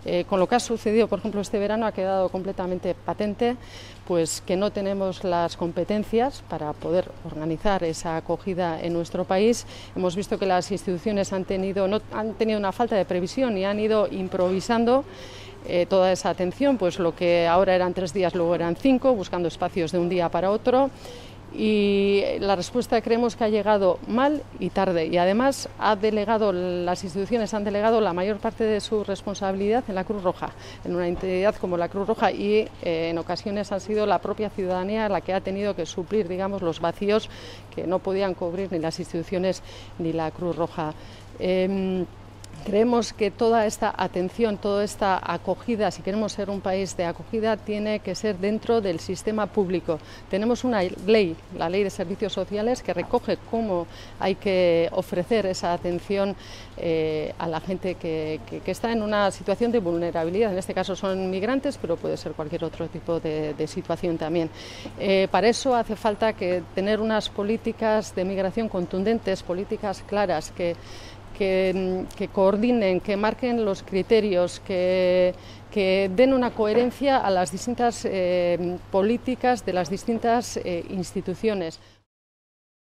Con lo que ha sucedido, por ejemplo, este verano ha quedado completamente patente pues que no tenemos las competencias para poder organizar esa acogida en nuestro país. Hemos visto que las instituciones han tenido una falta de previsión y han ido improvisando toda esa atención, pues lo que ahora eran 3 días, luego eran 5, buscando espacios de un día para otro. Y la respuesta creemos que ha llegado mal y tarde, y además las instituciones han delegado la mayor parte de su responsabilidad en la Cruz Roja, en una entidad como la Cruz Roja, y en ocasiones ha sido la propia ciudadanía la que ha tenido que suplir, digamos, los vacíos que no podían cubrir ni las instituciones ni la Cruz Roja. Creemos que toda esta atención, toda esta acogida, si queremos ser un país de acogida, tiene que ser dentro del sistema público. Tenemos una ley, la Ley de Servicios Sociales, que recoge cómo hay que ofrecer esa atención a la gente que está en una situación de vulnerabilidad. En este caso son migrantes, pero puede ser cualquier otro tipo de situación también. Para eso hace falta tener unas políticas de migración contundentes, políticas claras, que coordinen, que marquen los criterios, que den una coherencia a las distintas políticas de las distintas instituciones.